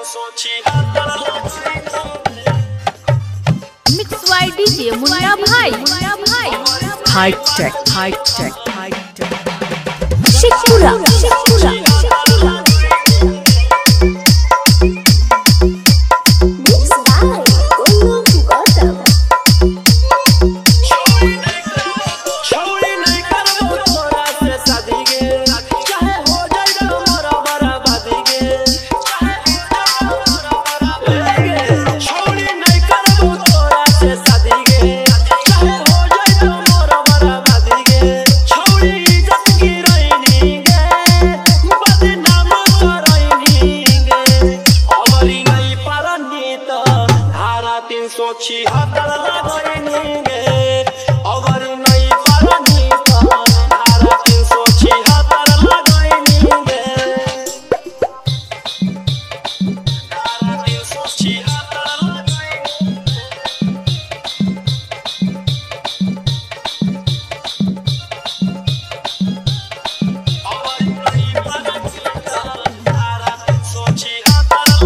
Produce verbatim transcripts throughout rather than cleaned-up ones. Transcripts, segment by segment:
mix by DJ Munna भाई मुन्ना भाई high tech high tech high tech Sheikhpura Sheikhpura सोची हतर लगैनीगे अगर नहीं पानी तो धारा तीन सोची हतर लगैनीगे धारा तीन सोची हतर अगर नहीं पानी तो धारा तीन सोची हतर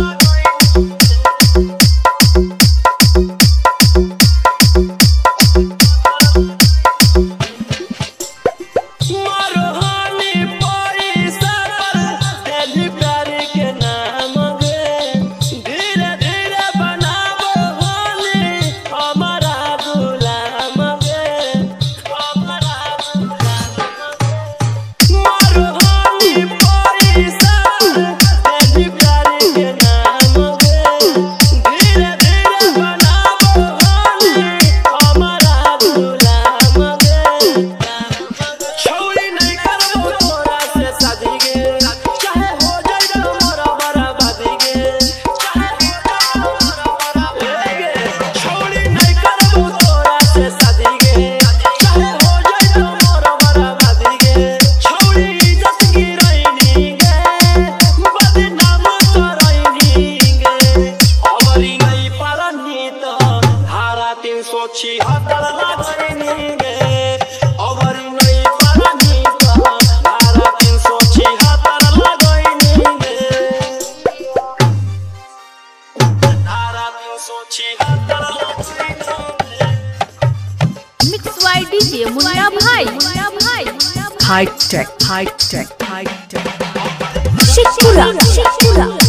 सोची हतर लगैनीगे अगर नहीं पानी तो धारा तीन सोची हतर लगैनीगे धारा तीन सोची हतर लगैनीगे मिक्स वाई डीजे मुन्ना भाई मुन्ना भाई high tech high tech high tech Sheikhpura Sheikhpura